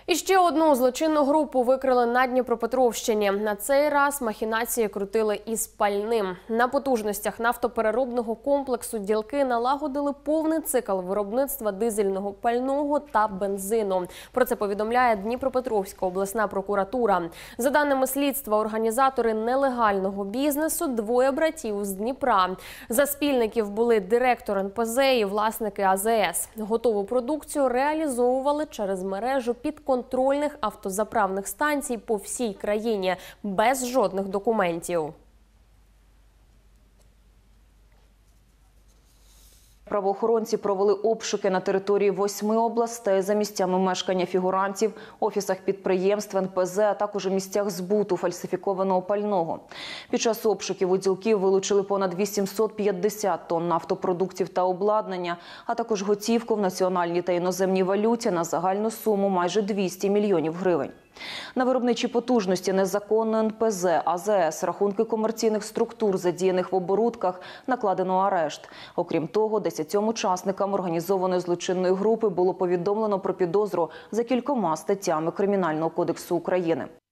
І ще одну злочинну групу викрили на Дніпропетровщині. На цей раз махінації крутили із пальним. На потужностях нафтопереробного комплексу ділки налагодили повний цикл виробництва дизельного пального та бензину. Про це повідомляє Дніпропетровська обласна прокуратура. За даними слідства, організатори нелегального бізнесу – двоє братів з Дніпра. За спільників були директор НПЗ і власники АЗС. Готову продукцію реалізовували через мережу підконтрольних автозаправних станцій по всій країні, без жодних документів. Правоохоронці провели обшуки на території 8 областей за місцями мешкання фігурантів, офісах підприємств, НПЗ, а також у місцях збуту фальсифікованого пального. Під час обшуків у ділків вилучили понад 850 тонн нафтопродуктів та обладнання, а також готівку в національній та іноземній валюті на загальну суму майже 200 мільйонів гривень. На виробничі потужності незаконно НПЗ, АЗС, рахунки комерційних структур, задіяних в оборудках, накладено арешт. Окрім того, 10 учасникам організованої злочинної групи було повідомлено про підозру за кількома статтями Кримінального кодексу України.